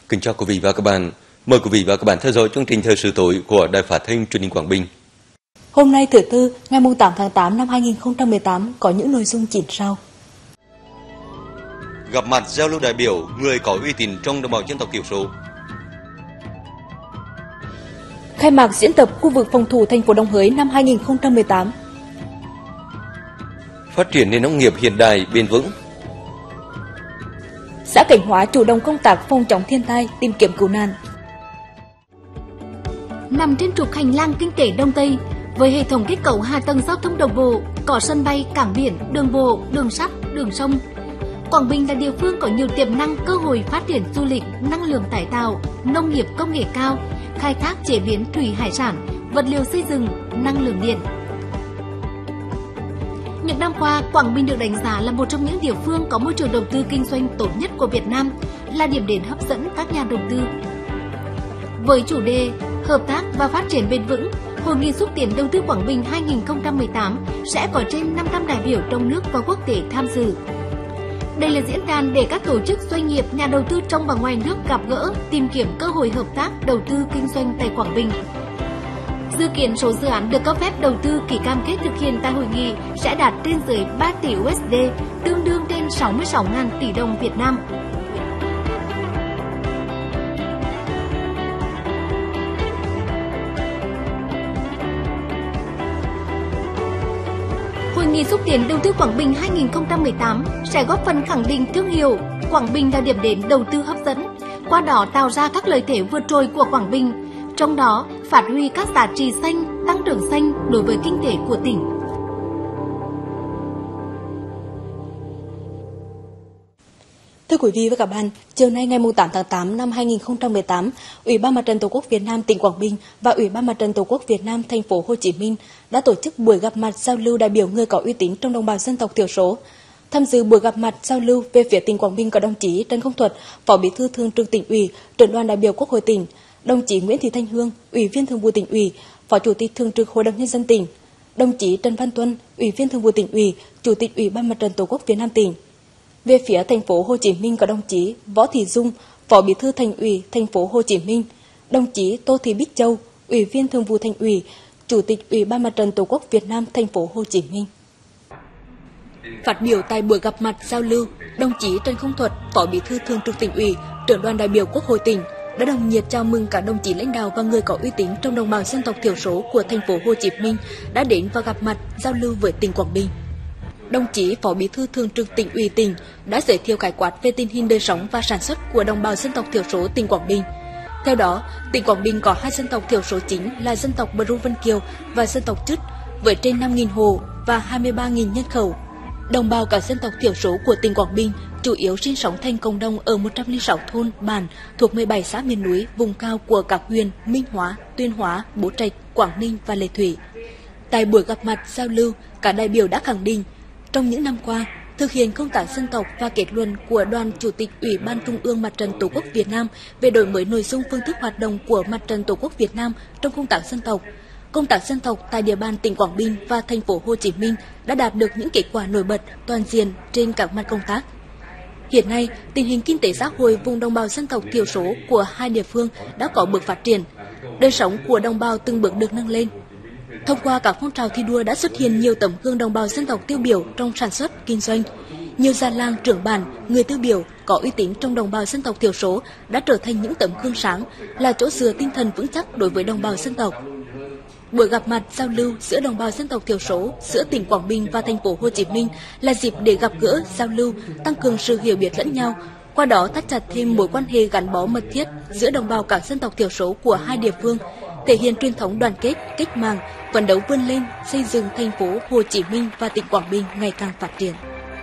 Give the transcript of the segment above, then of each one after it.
Kính chào quý vị và các bạn. Mời quý vị và các bạn theo dõi chương trình thời sự tối của Đài Phát thanh Truyền hình Quảng Bình. Hôm nay thứ Tư, ngày 8 tháng 8 năm 2018 có những nội dung chính sau. Gặp mặt giao lưu đại biểu người có uy tín trong đồng bào dân tộc thiểu số. Khai mạc diễn tập khu vực phòng thủ thành phố Đồng Hới năm 2018. Phát triển nền nông nghiệp hiện đại bền vững. Xã Cảnh Hóa chủ động công tác phòng chống thiên tai, tìm kiếm cứu nạn. Nằm trên trục hành lang kinh tế Đông Tây, với hệ thống kết cấu hạ tầng giao thông đồng bộ, có sân bay, cảng biển, đường bộ, đường sắt, đường sông, Quảng Bình là địa phương có nhiều tiềm năng cơ hội phát triển du lịch, năng lượng tái tạo, nông nghiệp công nghệ cao, khai thác chế biến thủy hải sản, vật liệu xây dựng, năng lượng điện. Những năm qua, Quảng Bình được đánh giá là một trong những địa phương có môi trường đầu tư kinh doanh tốt nhất của Việt Nam, là điểm đến hấp dẫn các nhà đầu tư. Với chủ đề Hợp tác và phát triển bền vững, Hội nghị xúc tiến đầu tư Quảng Bình 2018 sẽ có trên 500 đại biểu trong nước và quốc tế tham dự. Đây là diễn đàn để các tổ chức doanh nghiệp, nhà đầu tư trong và ngoài nước gặp gỡ, tìm kiếm cơ hội hợp tác đầu tư kinh doanh tại Quảng Bình. Dự kiến số dự án được cấp phép đầu tư ký cam kết thực hiện tại hội nghị sẽ đạt trên dưới 3 tỷ USD, tương đương trên 66.000 tỷ đồng Việt Nam. Hội nghị xúc tiến đầu tư Quảng Bình 2018 sẽ góp phần khẳng định thương hiệu Quảng Bình là điểm đến đầu tư hấp dẫn, qua đó tạo ra các lợi thế vượt trội của Quảng Bình, trong đó phát huy các giá trị xanh, tăng trưởng xanh đối với kinh tế của tỉnh. Thưa quý vị và các bạn, chiều nay ngày 8 tháng 8 năm 2018, Ủy ban Mặt trận Tổ quốc Việt Nam tỉnh Quảng Bình và Ủy ban Mặt trận Tổ quốc Việt Nam thành phố Hồ Chí Minh đã tổ chức buổi gặp mặt giao lưu đại biểu người có uy tín trong đồng bào dân tộc thiểu số. Tham dự buổi gặp mặt giao lưu về phía tỉnh Quảng Bình có đồng chí Trần Công Thuật, Phó Bí thư Thường trực Tỉnh ủy, Trưởng đoàn đại biểu Quốc hội tỉnh, đồng chí Nguyễn Thị Thanh Hương, Ủy viên Thường vụ Tỉnh ủy, Phó Chủ tịch Thường trực Hội đồng Nhân dân tỉnh, đồng chí Trần Văn Tuân, Ủy viên Thường vụ Tỉnh ủy, Chủ tịch Ủy ban Mặt trận Tổ quốc Việt Nam tỉnh. Về phía thành phố Hồ Chí Minh có đồng chí Võ Thị Dung, Phó Bí thư Thành ủy thành phố Hồ Chí Minh, đồng chí Tô Thị Bích Châu, Ủy viên Thường vụ Thành ủy, Chủ tịch Ủy ban Mặt trận Tổ quốc Việt Nam thành phố Hồ Chí Minh. Phát biểu tại buổi gặp mặt giao lưu, đồng chí Trần Công Thuật, Phó Bí thư Thường trực Tỉnh ủy, Trưởng đoàn đại biểu Quốc hội tỉnh đã đồng nhiệt chào mừng các đồng chí lãnh đạo và người có uy tín trong đồng bào dân tộc thiểu số của thành phố Hồ Chí Minh đã đến và gặp mặt giao lưu với tỉnh Quảng Bình. Đồng chí Phó Bí thư Thường trực Tỉnh ủy tỉnh đã giới thiệu khái quát về tình hình đời sống và sản xuất của đồng bào dân tộc thiểu số tỉnh Quảng Bình. Theo đó, tỉnh Quảng Bình có hai dân tộc thiểu số chính là dân tộc Bru Vân Kiều và dân tộc Chứt với trên 5.000 hộ và 23.000 nhân khẩu. Đồng bào các dân tộc thiểu số của tỉnh Quảng Bình chủ yếu sinh sống thành cộng đồng ở 106 thôn, bản thuộc 17 xã miền núi, vùng cao của các huyện Minh Hóa, Tuyên Hóa, Bố Trạch, Quảng Ninh và Lệ Thủy. Tại buổi gặp mặt giao lưu, các đại biểu đã khẳng định trong những năm qua, thực hiện công tác dân tộc và kết luận của Đoàn Chủ tịch Ủy ban Trung ương Mặt trận Tổ quốc Việt Nam về đổi mới nội dung phương thức hoạt động của Mặt trận Tổ quốc Việt Nam trong công tác dân tộc tại địa bàn tỉnh Quảng Bình và thành phố Hồ Chí Minh đã đạt được những kết quả nổi bật toàn diện trên các mặt công tác. Hiện nay, tình hình kinh tế xã hội vùng đồng bào dân tộc thiểu số của hai địa phương đã có bước phát triển, đời sống của đồng bào từng bước được nâng lên. Thông qua các phong trào thi đua đã xuất hiện nhiều tấm gương đồng bào dân tộc tiêu biểu trong sản xuất, kinh doanh. Nhiều già làng, trưởng bản, người tiêu biểu có uy tín trong đồng bào dân tộc thiểu số đã trở thành những tấm gương sáng, là chỗ dựa tinh thần vững chắc đối với đồng bào dân tộc. Buổi gặp mặt giao lưu giữa đồng bào dân tộc thiểu số giữa tỉnh Quảng Bình và thành phố Hồ Chí Minh là dịp để gặp gỡ, giao lưu, tăng cường sự hiểu biết lẫn nhau, qua đó thắt chặt thêm mối quan hệ gắn bó mật thiết giữa đồng bào các dân tộc thiểu số của hai địa phương, thể hiện truyền thống đoàn kết, cách mạng, phấn đấu vươn lên, xây dựng thành phố Hồ Chí Minh và tỉnh Quảng Bình ngày càng phát triển.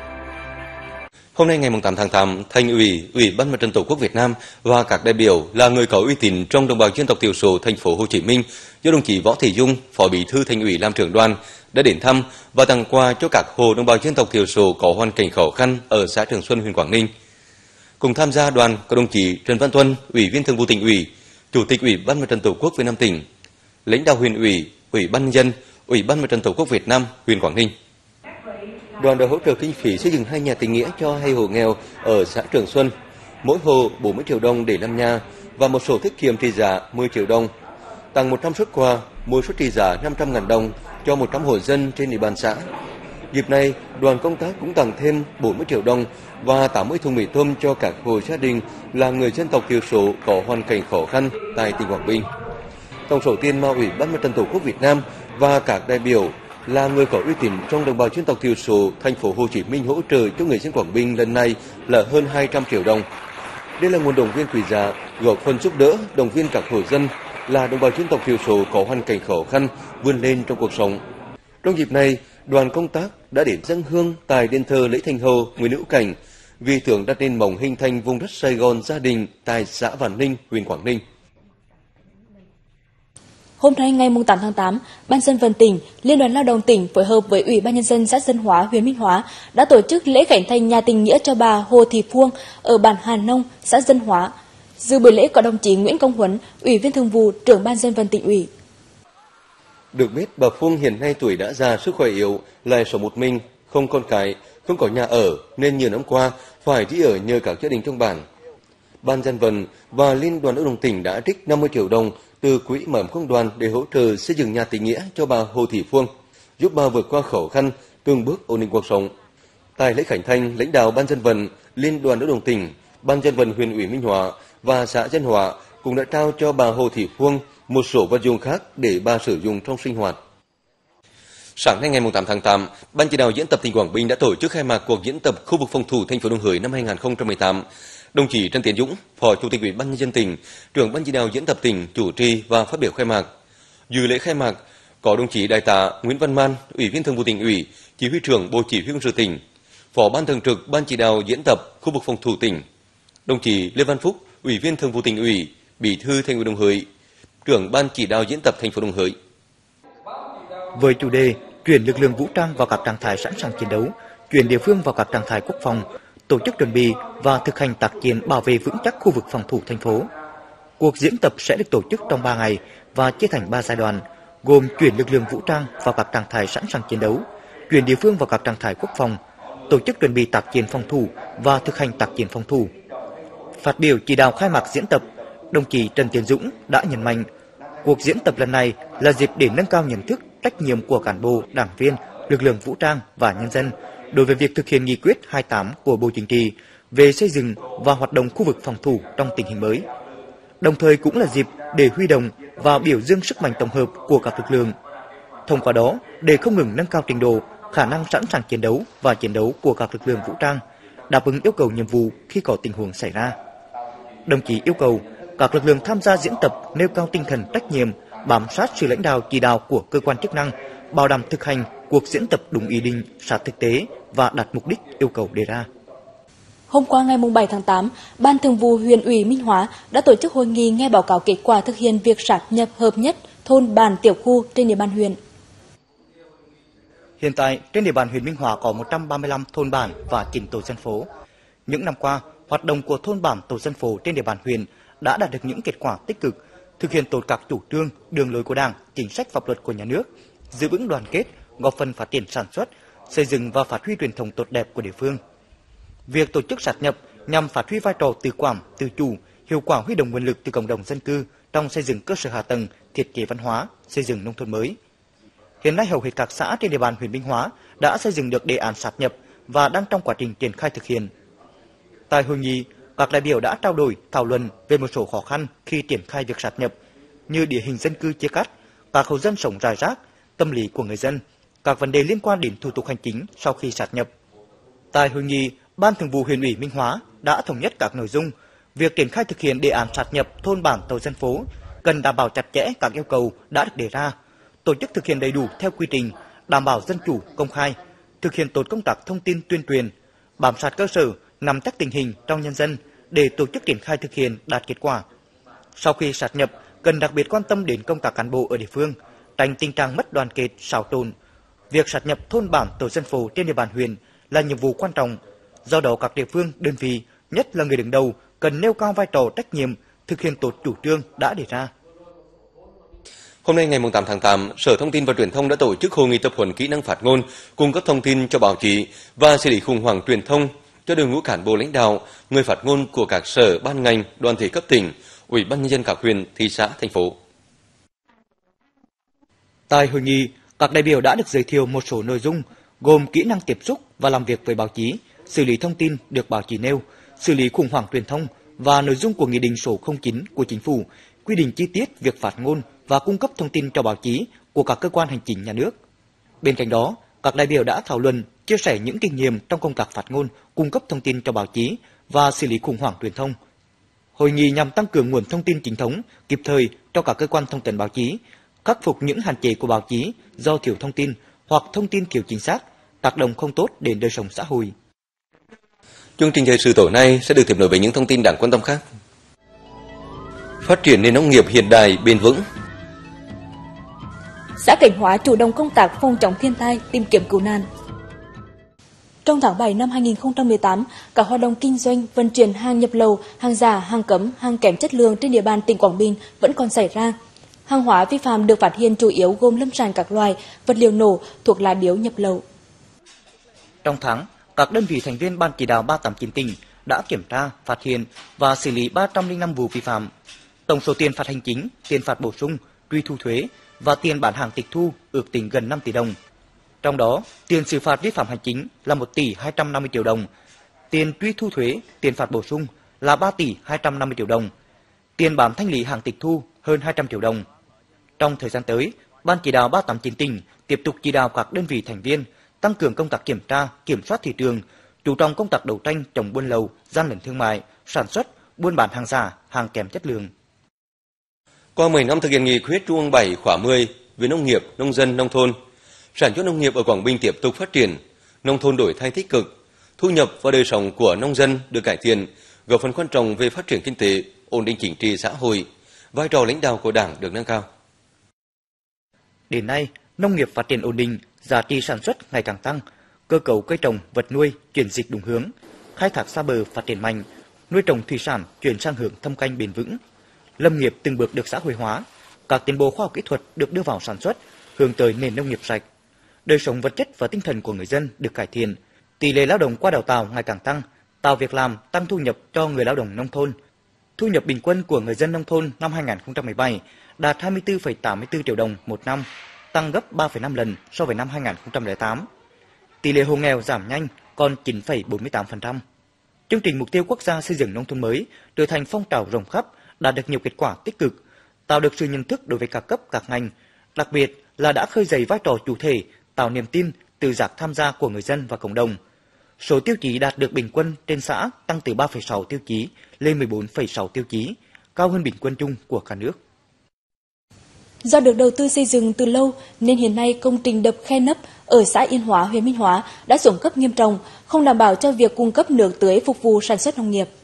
Hôm nay ngày 8 tháng 8, Thành ủy, Ủy ban Mặt trận Tổ quốc Việt Nam và các đại biểu là người có uy tín trong đồng bào dân tộc thiểu số thành phố Hồ Chí Minh do đồng chí Võ Thị Dung, Phó Bí thư Thành ủy làm trưởng đoàn đã đến thăm và tặng quà cho các hộ đồng bào dân tộc thiểu số có hoàn cảnh khó khăn ở xã Trường Xuân, huyện Quảng Ninh. Cùng tham gia đoàn có đồng chí Trần Văn Tuân, Ủy viên Thường vụ Tỉnh ủy, Chủ tịch Ủy ban Mặt trận Tổ quốc Việt Nam tỉnh, lãnh đạo huyện ủy, Ủy ban nhân dân, Ủy ban Mặt trận Tổ quốc Việt Nam huyện Quảng Ninh. Đoàn đã hỗ trợ kinh phí xây dựng 2 nhà tình nghĩa cho 2 hộ nghèo ở xã Trường Xuân. mỗi hộ 40 triệu đồng để làm nhà và một sổ tiết kiệm trị giá 10 triệu đồng. Tặng 100 suất quà, mỗi suất trị giá 500.000 đồng cho 100 hộ dân trên địa bàn xã. Dịp này, đoàn công tác cũng tặng thêm 40 triệu đồng và 80 thùng mì tôm cho các hộ gia đình là người dân tộc thiểu số có hoàn cảnh khó khăn tại tỉnh Quảng Bình. Tổng số tiền mà Ủy ban Mặt trận Tổ quốc Việt Nam và các đại biểu là người có uy tín trong đồng bào dân tộc thiểu số thành phố Hồ Chí Minh hỗ trợ cho người dân Quảng Bình lần này là hơn 200 triệu đồng. Đây là nguồn động viên quý giá góp phần giúp đỡ động viên các hộ dân là đồng bào dân tộc thiểu số có hoàn cảnh khó khăn vươn lên trong cuộc sống. Trong dịp này, đoàn công tác đã đến dâng hương tại đền thờ Lễ Thành Hầu Nguyễn Hữu Cảnh, vì tưởng đặt nền móng hình thành vùng đất Sài Gòn gia đình tại xã Vạn Ninh, huyện Quảng Ninh. Hôm nay ngày 8 tháng 8, Ban dân vận tỉnh, Liên đoàn Lao động tỉnh phối hợp với Ủy ban nhân dân xã Dân Hóa, huyện Minh Hóa đã tổ chức lễ khánh thành nhà tình nghĩa cho bà Hồ Thị Phuông ở bản Hà Nông, xã Dân Hóa. Dự buổi lễ có đồng chí Nguyễn Công Huấn, Ủy viên Thường vụ, Trưởng Ban dân vận tỉnh ủy. Được biết, bà Phuông hiện nay tuổi đã già, sức khỏe yếu, lại sống một mình, không con cái, không có nhà ở nên nhiều năm qua phải đi ở nhờ các gia đình trong bản. Ban dân vận và Liên đoàn Lao động tỉnh đã trích 50 triệu đồng từ quỹ mở công đoàn để hỗ trợ xây dựng nhà tình nghĩa cho bà Hồ Thị Phuông, giúp bà vượt qua khó khăn, từng bước ổn định cuộc sống. Tại lễ khánh thành, lãnh đạo Ban dân vận, Liên đoàn Lao động tỉnh, Ban dân vận huyện ủy Minh Hóa và xã Dân Hóa cũng đã trao cho bà Hồ Thị Phuông một số vật dụng khác để bà sử dụng trong sinh hoạt. Sáng nay ngày 8 tháng 8, Ban chỉ đạo diễn tập tỉnh Quảng Bình đã tổ chức khai mạc cuộc diễn tập khu vực phòng thủ thành phố Đồng Hới năm 2018. Đồng chí Trần Tiến Dũng, Phó Chủ tịch Ủy ban nhân dân tỉnh, Trưởng Ban chỉ đạo diễn tập tỉnh chủ trì và phát biểu khai mạc. Dự lễ khai mạc có đồng chí Đại tá Nguyễn Văn Man, Ủy viên Thường vụ Tỉnh ủy, Chỉ huy trưởng Bộ Chỉ huy quân sự tỉnh, Phó Ban thường trực Ban chỉ đạo diễn tập khu vực phòng thủ tỉnh, đồng chí Lê Văn Phúc, Ủy viên Thường vụ Tỉnh ủy, Bí thư Thành ủy Đồng Hới, Trưởng Ban chỉ đạo diễn tập thành phố Đồng Hới. Với chủ đề chuyển lực lượng vũ trang vào các trạng thái sẵn sàng chiến đấu, chuyển địa phương vào các trạng thái quốc phòng, tổ chức chuẩn bị và thực hành tác chiến bảo vệ vững chắc khu vực phòng thủ thành phố. Cuộc diễn tập sẽ được tổ chức trong 3 ngày và chia thành 3 giai đoạn, gồm chuyển lực lượng vũ trang vào các trạng thái sẵn sàng chiến đấu, chuyển địa phương vào các trạng thái quốc phòng, tổ chức chuẩn bị tác chiến phòng thủ và thực hành tác chiến phòng thủ. Phát biểu chỉ đạo khai mạc diễn tập, đồng chí Trần Tiến Dũng đã nhấn mạnh, cuộc diễn tập lần này là dịp để nâng cao nhận thức, trách nhiệm của cán bộ, đảng viên, lực lượng vũ trang và nhân dân đối với việc thực hiện nghị quyết 28 của Bộ Chính trị về xây dựng và hoạt động khu vực phòng thủ trong tình hình mới. Đồng thời cũng là dịp để huy động và biểu dương sức mạnh tổng hợp của các lực lượng. Thông qua đó, để không ngừng nâng cao trình độ, khả năng sẵn sàng chiến đấu và chiến đấu của các lực lượng vũ trang, đáp ứng yêu cầu nhiệm vụ khi có tình huống xảy ra. Đồng chí yêu cầu các lực lượng tham gia diễn tập nêu cao tinh thần trách nhiệm, bám sát sự lãnh đạo chỉ đạo của cơ quan chức năng, bảo đảm thực hành cuộc diễn tập đúng ý định, sát thực tế và đạt mục đích yêu cầu đề ra. Hôm qua ngày 7 tháng 8, Ban Thường vụ huyện ủy Minh Hóa đã tổ chức hội nghị nghe báo cáo kết quả thực hiện việc sáp nhập hợp nhất thôn bản tiểu khu trên địa bàn huyện. Hiện tại, trên địa bàn huyện Minh Hóa có 135 thôn bản và 9 tổ dân phố. Những năm qua, hoạt động của thôn bản tổ dân phố trên địa bàn huyện đã đạt được những kết quả tích cực, thực hiện tốt các chủ trương, đường lối của Đảng, chính sách pháp luật của nhà nước, giữ vững đoàn kết, góp phần phát triển sản xuất, xây dựng và phát huy truyền thống tốt đẹp của địa phương. Việc tổ chức sáp nhập nhằm phát huy vai trò tự quản, tự chủ, hiệu quả huy động nguồn lực từ cộng đồng dân cư trong xây dựng cơ sở hạ tầng, thiết kế văn hóa, xây dựng nông thôn mới. Hiện nay hầu hết các xã trên địa bàn huyện Minh Hóa đã xây dựng được đề án sáp nhập và đang trong quá trình triển khai thực hiện. Tại hội nghị, các đại biểu đã trao đổi, thảo luận về một số khó khăn khi triển khai việc sáp nhập, như địa hình dân cư chia cắt, các hộ dân sống rải rác, tâm lý của người dân, các vấn đề liên quan đến thủ tục hành chính sau khi sáp nhập. Tại hội nghị, Ban Thường vụ huyện ủy Minh Hóa đã thống nhất các nội dung. Việc triển khai thực hiện đề án sáp nhập thôn bản tổ dân phố cần đảm bảo chặt chẽ các yêu cầu đã được đề ra, tổ chức thực hiện đầy đủ theo quy trình, đảm bảo dân chủ, công khai, thực hiện tốt công tác thông tin tuyên truyền, bám sát cơ sở, nắm chắc tình hình trong nhân dân để tổ chức triển khai thực hiện đạt kết quả. Sau khi sáp nhập, cần đặc biệt quan tâm đến công tác cán bộ ở địa phương, tránh tình trạng mất đoàn kết, xáo trộn. Việc sáp nhập thôn bản tổ dân phố trên địa bàn huyện là nhiệm vụ quan trọng. Do đó các địa phương, đơn vị, nhất là người đứng đầu, cần nêu cao vai trò trách nhiệm, thực hiện tốt chủ trương đã đề ra. Hôm nay ngày 8 tháng 8, Sở Thông tin và Truyền thông đã tổ chức hội nghị tập huấn kỹ năng phát ngôn, cung cấp thông tin cho báo chí và xử lý khủng hoảng truyền thông cho đội ngũ cán bộ lãnh đạo, người phát ngôn của các sở, ban ngành, đoàn thể cấp tỉnh, Ủy ban nhân dân các huyện, thị xã, thành phố. Tại hội nghị, các đại biểu đã được giới thiệu một số nội dung gồm kỹ năng tiếp xúc và làm việc với báo chí, xử lý thông tin được báo chí nêu, xử lý khủng hoảng truyền thông và nội dung của Nghị định số 09 của Chính phủ quy định chi tiết việc phát ngôn và cung cấp thông tin cho báo chí của các cơ quan hành chính nhà nước. Bên cạnh đó, các đại biểu đã thảo luận, chia sẻ những kinh nghiệm trong công tác phát ngôn, cung cấp thông tin cho báo chí và xử lý khủng hoảng truyền thông. Hội nghị nhằm tăng cường nguồn thông tin chính thống, kịp thời cho các cơ quan thông tấn báo chí, khắc phục những hạn chế của báo chí do thiếu thông tin hoặc thông tin thiếu chính xác, tác động không tốt đến đời sống xã hội. Chương trình thời sự tối nay sẽ được tiếp nối với những thông tin đáng quan tâm khác. Phát triển nền nông nghiệp hiện đại, bền vững. Xã Cảnh Hóa chủ động công tác phòng chống thiên tai, tìm kiếm cứu nạn. Trong tháng 7 năm 2018, các hoạt động kinh doanh, vận chuyển hàng nhập lậu, hàng giả, hàng cấm, hàng kém chất lượng trên địa bàn tỉnh Quảng Bình vẫn còn xảy ra. Hàng hóa vi phạm được phát hiện chủ yếu gồm lâm sản các loại, vật liệu nổ, thuốc lá điếu nhập lậu. Trong tháng, các đơn vị thành viên Ban chỉ đạo 389 tỉnh đã kiểm tra, phát hiện và xử lý 305 vụ vi phạm. Tổng số tiền phạt hành chính, tiền phạt bổ sung, truy thu thuế và tiền bán hàng tịch thu ước tính gần 5 tỷ đồng. Trong đó, tiền xử phạt vi phạm hành chính là 1 tỷ 250 triệu đồng, tiền truy thu thuế, tiền phạt bổ sung là 3 tỷ 250 triệu đồng, tiền bán thanh lý hàng tịch thu hơn 200 triệu đồng. Trong thời gian tới, Ban chỉ đạo 389 tỉnh tiếp tục chỉ đạo các đơn vị thành viên tăng cường công tác kiểm tra, kiểm soát thị trường, chú trọng công tác đấu tranh chống buôn lậu, gian lận thương mại, sản xuất, buôn bán hàng giả, hàng kém chất lượng. Qua 10 năm thực hiện nghị quyết Trung ương 7 khóa 10 về nông nghiệp, nông dân, nông thôn, sản xuất nông nghiệp ở Quảng Bình tiếp tục phát triển, nông thôn đổi thay tích cực, thu nhập và đời sống của nông dân được cải thiện, góp phần quan trọng về phát triển kinh tế, ổn định chính trị xã hội, vai trò lãnh đạo của Đảng được nâng cao. Đến nay, nông nghiệp phát triển ổn định, giá trị sản xuất ngày càng tăng, cơ cấu cây trồng, vật nuôi chuyển dịch đúng hướng, khai thác xa bờ phát triển mạnh, nuôi trồng thủy sản chuyển sang hướng thâm canh bền vững, lâm nghiệp từng bước được xã hội hóa, các tiến bộ khoa học kỹ thuật được đưa vào sản xuất, hướng tới nền nông nghiệp sạch. Đời sống vật chất và tinh thần của người dân được cải thiện, tỷ lệ lao động qua đào tạo ngày càng tăng, tạo việc làm, tăng thu nhập cho người lao động nông thôn. Thu nhập bình quân của người dân nông thôn năm 2017 đạt 24,84 triệu đồng một năm, tăng gấp 3,5 lần so với năm 2008. Tỷ lệ hộ nghèo giảm nhanh còn 9,48%. Chương trình mục tiêu quốc gia xây dựng nông thôn mới trở thành phong trào rộng khắp, đạt được nhiều kết quả tích cực, tạo được sự nhận thức đối với các cấp các ngành, đặc biệt là đã khơi dậy vai trò chủ thể, tạo niềm tin, tự giác tham gia của người dân và cộng đồng. Số tiêu chí đạt được bình quân trên xã tăng từ 3,6 tiêu chí lên 14,6 tiêu chí, cao hơn bình quân chung của cả nước. Do được đầu tư xây dựng từ lâu nên hiện nay công trình đập Khe Nấp ở xã Yên Hóa, huyện Minh Hóa đã xuống cấp nghiêm trọng, không đảm bảo cho việc cung cấp nước tưới phục vụ sản xuất nông nghiệp.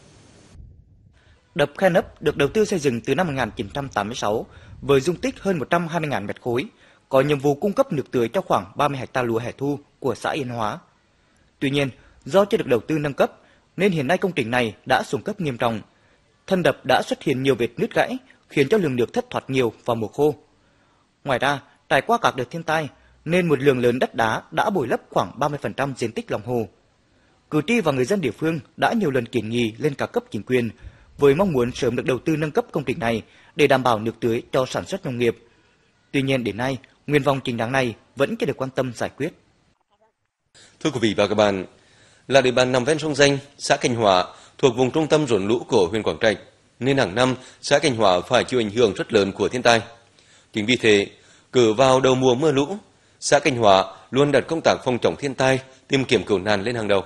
Đập Khe Nấp được đầu tư xây dựng từ năm 1986 với dung tích hơn 120.000 mét khối, có nhiệm vụ cung cấp nước tưới cho khoảng 30 ha lúa hè thu của xã Yên Hóa. Tuy nhiên, do chưa được đầu tư nâng cấp nên hiện nay công trình này đã xuống cấp nghiêm trọng. Thân đập đã xuất hiện nhiều vết nứt gãy, khiến cho lượng nước thất thoát nhiều vào mùa khô. Ngoài ra, trải qua các đợt thiên tai nên một lượng lớn đất đá đã bồi lấp khoảng 30% diện tích lòng hồ. Cử tri và người dân địa phương đã nhiều lần kiến nghị lên các cấp chính quyền với mong muốn sớm được đầu tư nâng cấp công trình này để đảm bảo nước tưới cho sản xuất nông nghiệp. Tuy nhiên đến nay, nguyện vọng chính đáng này vẫn chưa được quan tâm giải quyết. Thưa quý vị và các bạn, là địa bàn nằm ven sông Danh, xã Cảnh Hóa thuộc vùng trung tâm rốn lũ của huyện Quảng Trạch, nên hàng năm xã Cảnh Hóa phải chịu ảnh hưởng rất lớn của thiên tai. Chính vì thế, cứ vào đầu mùa mưa lũ, xã Cảnh Hóa luôn đặt công tác phòng chống thiên tai, tìm kiếm cứu nạn lên hàng đầu.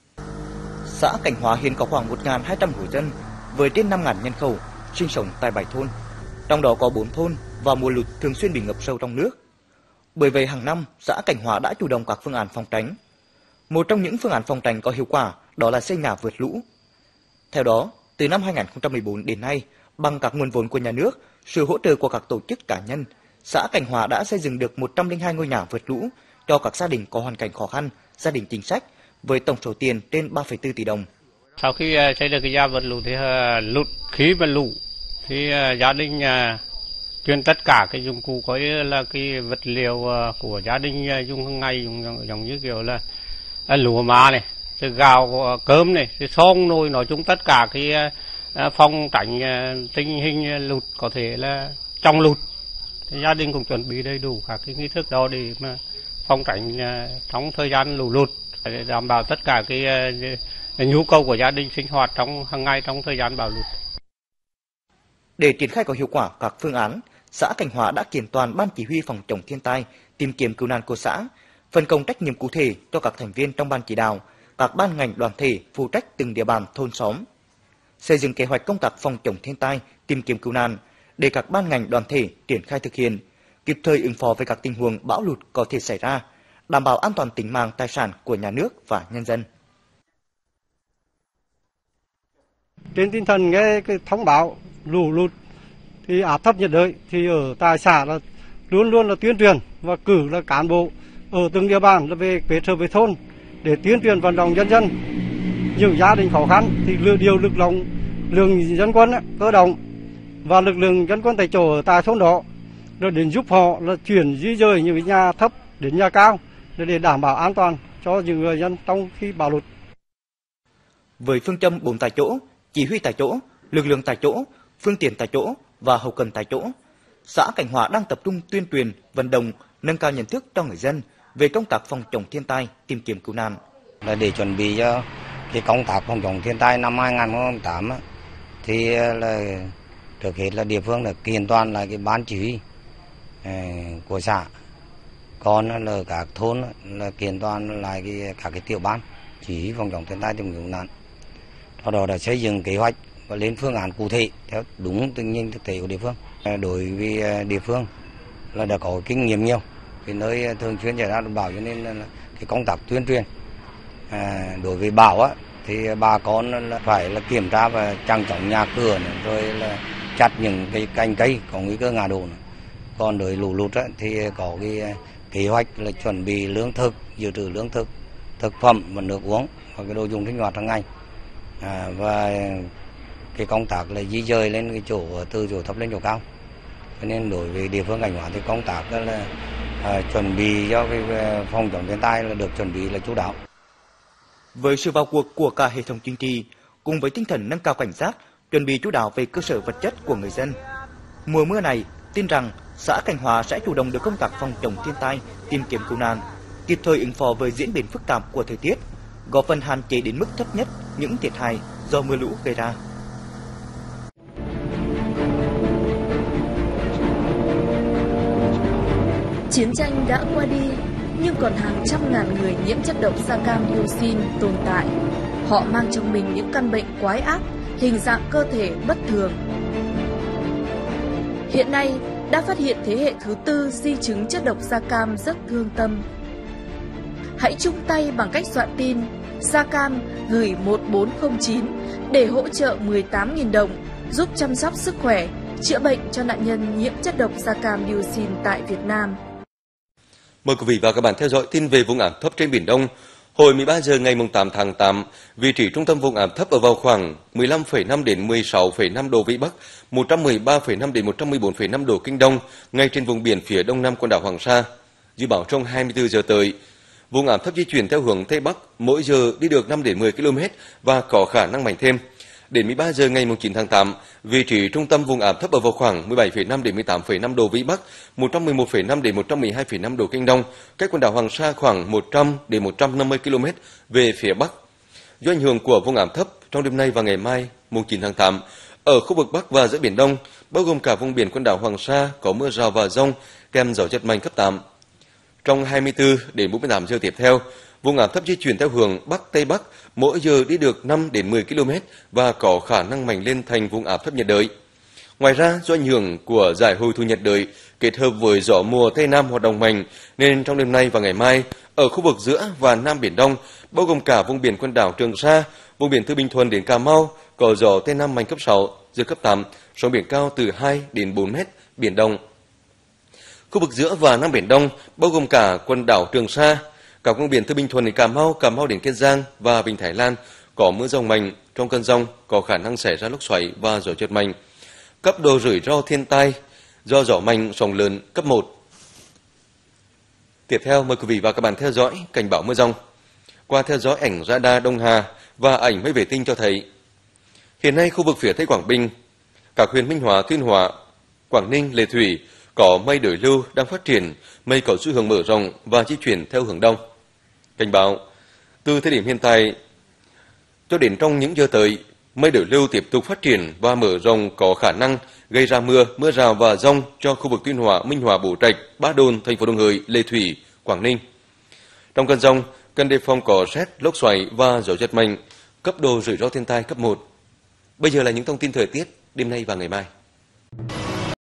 Xã Cảnh Hóa hiện có khoảng 1.200 hộ dân với trên 5.000 nhân khẩu sinh sống tại 7 thôn, trong đó có 4 thôn vào mùa lụt thường xuyên bị ngập sâu trong nước. Bởi vậy hàng năm xã Cảnh Hóa đã chủ động các phương án phòng tránh. Một trong những phương án phòng tránh có hiệu quả đó là xây nhà vượt lũ. Theo đó, từ năm 2014 đến nay, bằng các nguồn vốn của nhà nước, sự hỗ trợ của các tổ chức cá nhân, xã Cảnh Hóa đã xây dựng được 102 ngôi nhà vượt lũ cho các gia đình có hoàn cảnh khó khăn, gia đình chính sách với tổng số tiền trên 3,4 tỷ đồng. Sau khi xây được cái nhà vượt lũ thì khi mà lũ thì gia đình chuyển tất cả cái dụng cụ có là cái vật liệu của gia đình dùng hàng ngày, giống như kiểu là lúa má này, từ gạo cơm này, từ xong nồi, nói chung tất cả cái phòng tránh tình hình lụt có thể là trong lụt. Gia đình cũng chuẩn bị đầy đủ các cái nghi thức đó để mà phòng tránh trong thời gian lũ lụt, để đảm bảo tất cả cái nhu cầu của gia đình sinh hoạt trong hàng ngày trong thời gian bão lụt. Để triển khai có hiệu quả các phương án, xã Cảnh Hóa đã kiện toàn ban chỉ huy phòng chống thiên tai, tìm kiếm cứu nạn của xã, phân công trách nhiệm cụ thể cho các thành viên trong ban chỉ đạo, các ban ngành đoàn thể phụ trách từng địa bàn thôn xóm, xây dựng kế hoạch công tác phòng chống thiên tai, tìm kiếm cứu nạn để các ban ngành đoàn thể triển khai thực hiện, kịp thời ứng phó với các tình huống bão lụt có thể xảy ra, đảm bảo an toàn tính mạng tài sản của nhà nước và nhân dân. Trên tinh thần nghe cái thông báo lũ lụt thì áp thấp nhiệt đới thì ở tại xã là luôn luôn là tuyên truyền và cử là cán bộ ở từng địa bàn là về kết hợp với thôn để tuyên truyền vận động nhân dân. Những gia đình khó khăn thì điều lực lượng dân quân cơ động và lực lượng dân quân tại chỗ ở tại thôn đó rồi đến giúp họ là chuyển di dời những nhà thấp đến nhà cao để đảm bảo an toàn cho những người dân trong khi bão lụt. Với phương châm 4 tại chỗ, chỉ huy tại chỗ, lực lượng tại chỗ, phương tiện tại chỗ và hậu cần tại chỗ, xã Cảnh Hóa đang tập trung tuyên truyền, vận động, nâng cao nhận thức cho người dân về công tác phòng chống thiên tai, tìm kiếm cứu nạn. Là để chuẩn bị cho cái công tác phòng chống thiên tai năm 2008 thì là trước hết là địa phương là kiện toàn lại cái ban chỉ huy của xã, còn là các thôn là kiện toàn lại các cái tiểu ban chỉ huy phòng chống thiên tai tìm kiếm cứu nạn. Sau đó đã xây dựng kế hoạch và lên phương án cụ thể theo đúng tình hình thực tế của địa phương. Đối với địa phương là đã có kinh nghiệm nhiều, cái nơi thường xuyên xảy ra bão cho nên là cái công tác tuyên truyền. Đối với bão á thì bà con là phải là kiểm tra và chằng chóng nhà cửa này, rồi là chặt những cái cành cây có nguy cơ ngã đổ này. Còn đối lũ lụt á thì có cái kế hoạch là chuẩn bị lương thực, dự trữ lương thực, thực phẩm và nước uống và cái đồ dùng sinh hoạt hàng ngày. Và cái công tác là di dời lên cái chỗ từ chỗ thấp lên chỗ cao. Cho nên đối với địa phương Cảnh Hóa thì công tác là chuẩn bị cho cái phòng chống thiên tai là được chuẩn bị là chu đáo. Với sự vào cuộc của cả hệ thống chính trị, cùng với tinh thần nâng cao cảnh giác, chuẩn bị chu đáo về cơ sở vật chất của người dân, mùa mưa này tin rằng xã Cảnh Hóa sẽ chủ động được công tác phòng chống thiên tai, tìm kiếm cứu nạn, kịp thời ứng phó với diễn biến phức tạp của thời tiết, góp phần hạn chế đến mức thấp nhất những thiệt hại do mưa lũ gây ra. Chiến tranh đã qua đi, nhưng còn hàng trăm ngàn người nhiễm chất độc da cam dioxin tồn tại. Họ mang trong mình những căn bệnh quái ác, hình dạng cơ thể bất thường. Hiện nay, đã phát hiện thế hệ thứ 4 di chứng chất độc da cam rất thương tâm. Hãy chung tay bằng cách soạn tin da cam gửi 1409 để hỗ trợ 18.000 đồng, giúp chăm sóc sức khỏe, chữa bệnh cho nạn nhân nhiễm chất độc da cam dioxin tại Việt Nam. Mời quý vị và các bạn theo dõi tin về vùng áp thấp trên Biển Đông. Hồi 13 giờ ngày 8 tháng 8, vị trí trung tâm vùng áp thấp ở vào khoảng 15,5 đến 16,5 độ Vĩ Bắc, 113,5 đến 114,5 độ Kinh Đông, ngay trên vùng biển phía đông nam quần đảo Hoàng Sa. Dự báo trong 24 giờ tới, vùng áp thấp di chuyển theo hướng Tây Bắc, mỗi giờ đi được 5 đến 10 km và có khả năng mạnh thêm. Đến 13 giờ ngày 9 tháng 8, vị trí trung tâm vùng áp thấp ở vào khoảng 17,5 đến 18,5 độ Vĩ Bắc, 111,5 đến 112,5 độ Kinh Đông, cách quần đảo Hoàng Sa khoảng 100 đến 150 km về phía Bắc. Do ảnh hưởng của vùng áp thấp, trong đêm nay và ngày mai, 9 tháng 8, ở khu vực Bắc và giữa Biển Đông, bao gồm cả vùng biển quần đảo Hoàng Sa có mưa rào và dông, kèm gió giật mạnh cấp 8. Trong 24 đến 48 giờ tiếp theo, vùng áp thấp di chuyển theo hướng Bắc Tây Bắc, mỗi giờ đi được 5 đến 10 km và có khả năng mạnh lên thành vùng áp thấp nhiệt đới. Ngoài ra, do ảnh hưởng của giải hội tụ nhiệt đới kết hợp với gió mùa Tây Nam hoạt động mạnh, nên trong đêm nay và ngày mai, ở khu vực giữa và Nam Biển Đông, bao gồm cả vùng biển quần đảo Trường Sa, vùng biển từ Bình Thuận đến Cà Mau, có gió Tây Nam mạnh cấp 6, giật cấp 8, sóng biển cao từ 2 đến 4 mét, biển động. Khu vực giữa và Nam Biển Đông, bao gồm cả quần đảo Trường Sa, cả vùng biển từ Bình Thuận đến Cà Mau đến Kiên Giang và Vịnh Thái Lan có mưa dông mạnh, trong cơn dông có khả năng xảy ra lốc xoáy và gió giật mạnh. Cấp độ rủi ro thiên tai do gió mạnh, sóng lớn cấp 1. Tiếp theo mời quý vị và các bạn theo dõi cảnh báo mưa dông. qua theo dõi ảnh radar Đông Hà và ảnh máy vệ tinh cho thấy, hiện nay khu vực phía Tây Quảng Bình, các huyện Minh Hóa, Tuyên Hóa, Quảng Ninh, Lệ Thủy có mây đối lưu đang phát triển, mây có xu hướng mở rộng và di chuyển theo hướng đông. Cảnh báo, từ thời điểm hiện tại cho đến trong những giờ tới, mây đối lưu tiếp tục phát triển và mở rộng có khả năng gây ra mưa rào và dông cho khu vực Tuyên Hóa, Minh Hóa, Bố Trạch, Ba Đồn, thành phố Đồng Hới, Lệ Thủy, Quảng Ninh. Trong cơn dông, cần đề phòng có sét, lốc xoáy và gió giật mạnh, cấp độ rủi ro thiên tai cấp 1. Bây giờ là những thông tin thời tiết đêm nay và ngày mai.